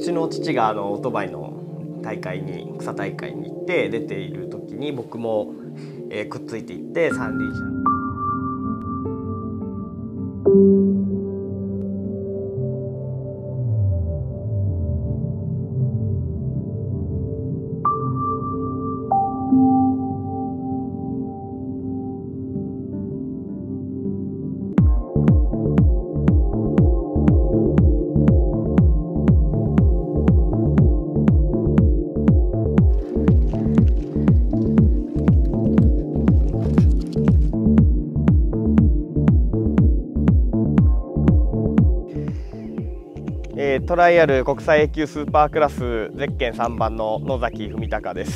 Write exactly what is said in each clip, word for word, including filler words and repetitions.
ちの父があのオートバイの大会に草大会に行って出ている時に僕も、えー、くっついていって三輪車。えー、トライアル国際 A 級スーパークラスゼッケンさんばんの野崎文隆です。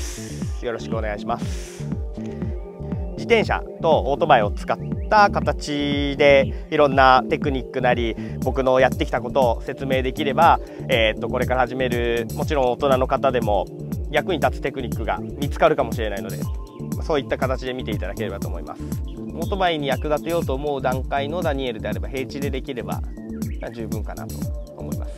よろしくお願いします。自転車とオートバイを使った形でいろんなテクニックなり僕のやってきたことを説明できれば、えー、とこれから始めるもちろん大人の方でも役に立つテクニックが見つかるかもしれないので、そういった形で見ていただければと思います。オートバイに役立てようと思う段階のダニエルであれば平地でできれば十分かなと思います。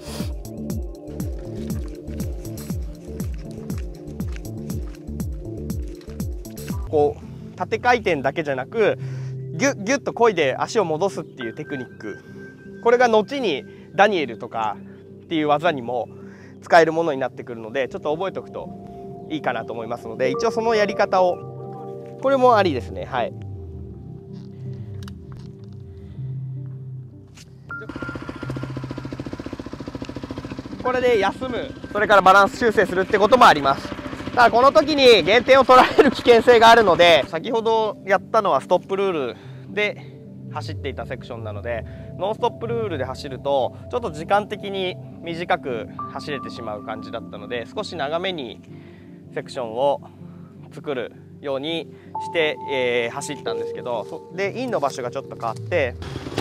こう縦回転だけじゃなくギュッギュッと漕いで足を戻すっていうテクニック、これが後にダニエルとかっていう技にも使えるものになってくるので、ちょっと覚えておくといいかなと思いますので、一応そのやり方を、これもありですね。はい。これで休む、それからバランス修正するってこともあります。ただこの時に減点を取られる危険性があるので、先ほどやったのはストップルールで走っていたセクションなので、ノンストップルールで走るとちょっと時間的に短く走れてしまう感じだったので、少し長めにセクションを作るようにして、えー、走ったんですけど、でインの場所がちょっと変わって。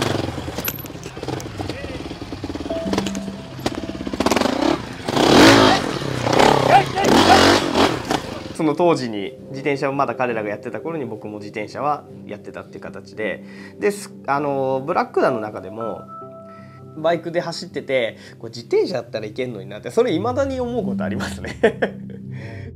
その当時に自転車をまだ彼らがやってた頃に僕も自転車はやってたっていう形で、であのブラックダの中でもバイクで走ってて、これ自転車だったらいけんのになって、それ未だに思うことありますね